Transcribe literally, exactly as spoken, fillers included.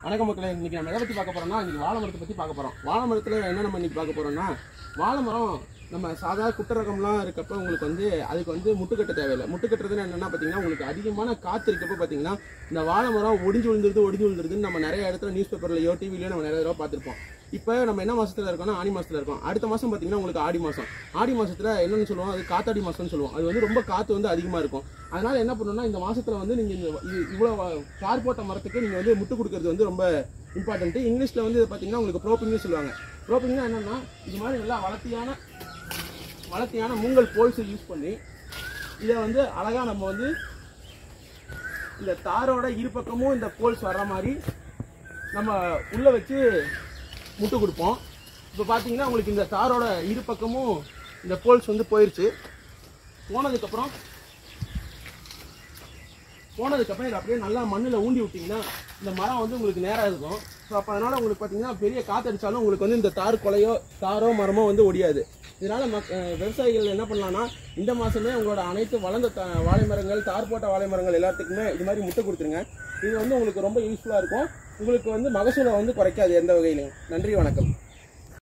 வணக்கம் மக்களே, இன்னைக்கு நம்ம எதை பற்றி பார்க்க போறோம்னா இன்னைக்கு வாழை மரத்தை பற்றி பார்க்க போறோம். வாழை மரத்தில் என்ன நம்ம இன்னைக்கு பார்க்க போறோம்னா, வாழை மரம் நம்ம சாதா குட்டை ரகம்லாம் இருக்கப்போ உங்களுக்கு வந்து அதுக்கு வந்து முட்டுக்கட்ட தேவையில்லை. முட்டுக்கட்டுறதுன்னு என்னென்னா பார்த்தீங்கன்னா, உங்களுக்கு அதிகமான காற்று இருக்கப்போ பார்த்தீங்கன்னா இந்த வாழை மரம் ஒடிஞ்சு விழுந்துருது ஒடிஞ்சு விழுந்துருதுன்னு நம்ம நிறைய இடத்துல நியூஸ் பேப்பர்லையோ டிவிலையோ நம்ம நிறைய தடவை பார்த்துருப்போம். இப்போ நம்ம என்ன மாசத்துல இருக்கோம்னா ஆடி மாசத்துல இருக்கோம். அடுத்த மாதம் பார்த்தீங்கன்னா உங்களுக்கு ஆடி மாதம். ஆடி மாதத்தில் என்னென்னு சொல்லுவோம், அது காத்தாடி மாதம்னு சொல்லுவோம். அது வந்து ரொம்ப காற்று வந்து அதிகமாக இருக்கும். அதனால் என்ன பண்ணணும்னா இந்த மாதத்தில் வந்து நீங்கள் இந்த இவ்வளோ கார் போட்ட மரத்துக்கு நீங்கள் வந்து முட்டு கொடுக்கறது வந்து ரொம்ப இம்பார்ட்டன்ட்டு. இங்கிலீஷில் வந்து பார்த்தீங்கன்னா உங்களுக்கு ப்ரோப்பிங்னு சொல்லுவாங்க. ப்ரோப்பிங்னா என்னென்னா, இது மாதிரி நல்லா வளர்த்தியான வளர்த்தியான மூங்கல் போல்ஸை யூஸ் பண்ணி இதை வந்து அழகாக நம்ம வந்து இந்த தாரோட இரு பக்கமும் இந்த போல்ஸ் வர்ற மாதிரி நம்ம உள்ளே வச்சு முட்டு கொடுப்போம். இப்போ பார்த்தீங்கன்னா உங்களுக்கு இந்த தாரோட இரு பக்கமும் இந்த போல்ஸ் வந்து போயிடுச்சு. போனதுக்கப்புறம் போனதுக்கப்புறம் இதை அப்படியே நல்லா மண்ணில் ஊண்டி விட்டிங்கன்னா இந்த மரம் வந்து உங்களுக்கு நேராக இருக்கும். ஸோ அப்போ அதனால் உங்களுக்கு பார்த்தீங்கன்னா பெரிய காற்றடிச்சாலும் உங்களுக்கு வந்து இந்த தார் கொலையோ தாரோ மரமோ வந்து ஒடியாது. இதனால் மக் விவசாயிகள் என்ன பண்ணலான்னா, இந்த மாதமே உங்களோட அனைத்து வளர்ந்த த வாழை மரங்கள் தார் போட்ட வாழை மரங்கள் எல்லாத்துக்குமே இது மாதிரி முட்டை கொடுத்துருங்க. இது வந்து உங்களுக்கு ரொம்ப யூஸ்ஃபுல்லாக இருக்கும். உங்களுக்கு வந்து மகசூலை வந்து குறைக்காது எந்த வகையிலையும். நன்றி, வணக்கம்.